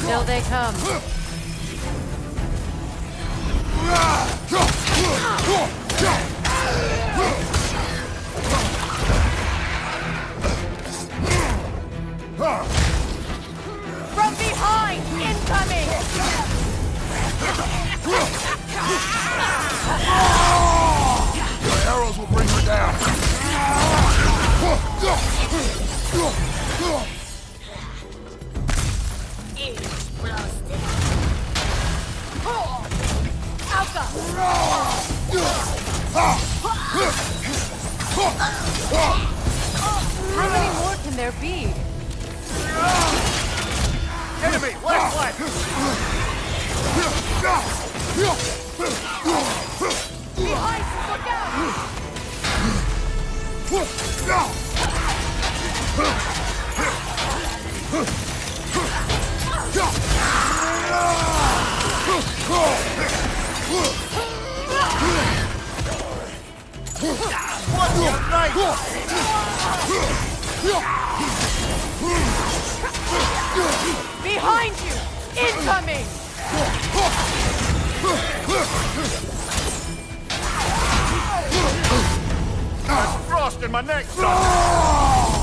Still they come. From behind! Incoming! Your arrows will bring her down. Alka! How many more can there be? Enemy! Left flank! Behind! Look out! What the night? Behind you! Incoming! There's frost in my neck, son!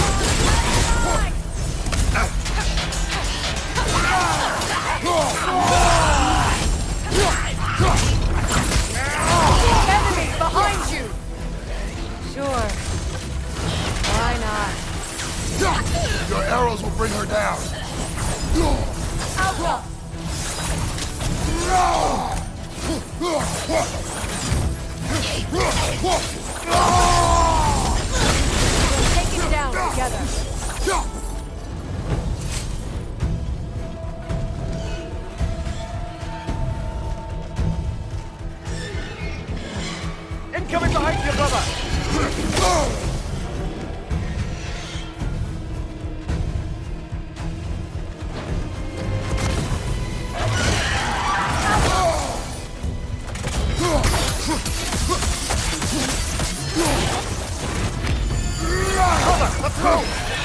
Enemies behind you! Sure. Why not? Your arrows will bring her down. Alka! We'll take it down together. Incoming behind you, brother! Brother, let's go!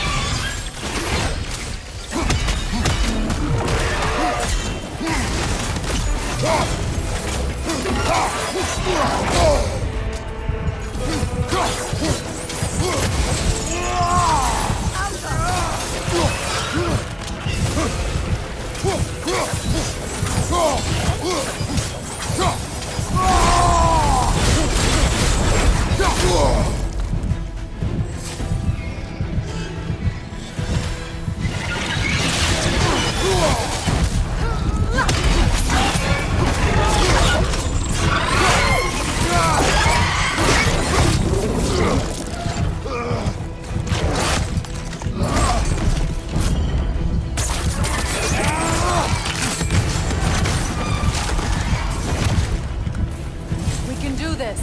We can do this.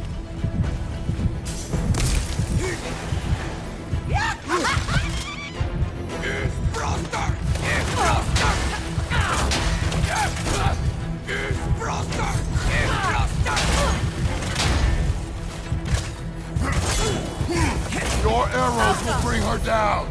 Your arrows will bring her down.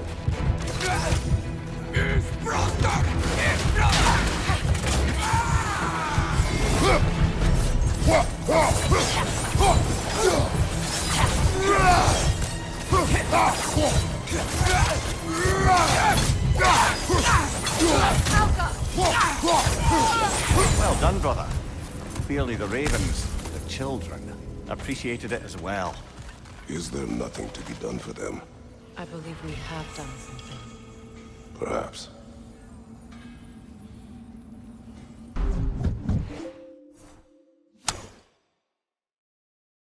Well done, brother. Clearly the ravens, the children, appreciated it as well. Is there nothing to be done for them? I believe we have done something. Perhaps.